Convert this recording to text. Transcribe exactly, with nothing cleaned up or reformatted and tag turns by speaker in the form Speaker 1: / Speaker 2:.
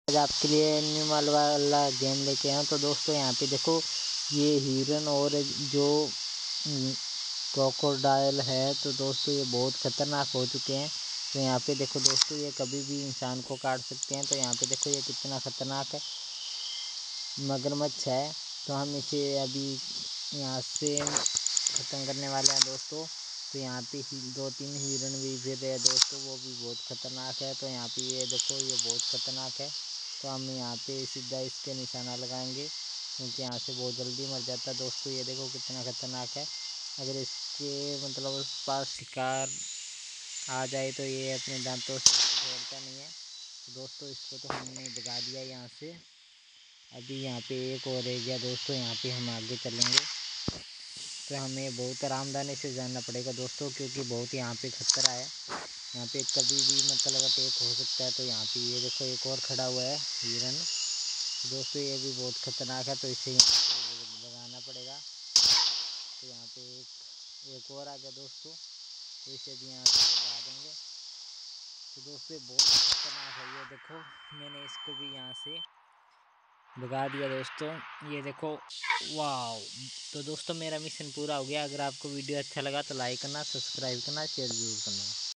Speaker 1: आज आपके लिए एनिमल वाला गेम लेके आया हूँ। तो दोस्तों यहाँ पे देखो ये हिरन और जो क्रोकोडाइल है, तो दोस्तों ये बहुत ख़तरनाक हो चुके हैं। तो यहाँ पे देखो दोस्तों ये कभी भी इंसान को काट सकते हैं। तो यहाँ पे देखो ये कितना ख़तरनाक है मगरमच्छ है। तो हम इसे अभी यहाँ से ख़त्म करने वाले हैं दोस्तों। तो यहाँ पे ही दो तीन हिरन भी फिर रहे हैं दोस्तों, वो भी बहुत ख़तरनाक है। तो यहाँ पे ये देखो ये बहुत ख़तरनाक है। तो हम यहाँ पे सीधा इसके निशाना लगाएंगे, क्योंकि यहाँ से बहुत जल्दी मर जाता है दोस्तों। ये देखो कितना ख़तरनाक है। अगर इसके मतलब उस पास शिकार आ जाए तो ये अपने दांतों से छोड़ता नहीं है। तो दोस्तों इसको तो हमने भगा दिया यहाँ से। अभी यहाँ पे एक और रह गया दोस्तों, यहाँ पे हम आगे चलेंगे। तो हमें बहुत आरामदानी से जाना पड़ेगा दोस्तों, क्योंकि बहुत यहाँ पे खतरा है। यहाँ पे कभी भी मतलब अटैक हो सकता है। तो यहाँ पे ये देखो एक और खड़ा हुआ है हिरन। तो दोस्तों ये भी बहुत ख़तरनाक है, तो इसे यहाँ से भगाना पड़ेगा। तो यहाँ पे एक एक और आ गया दोस्तों, तो इसे भी यहाँ से भगा देंगे। तो दोस्तों बहुत ख़तरनाक है, ये देखो मैंने इसको भी यहाँ से भगा दिया दोस्तों। ये देखो वाह। तो दोस्तों मेरा मिशन पूरा हो गया। अगर आपको वीडियो अच्छा लगा तो लाइक करना, सब्सक्राइब करना, शेयर जरूर करना।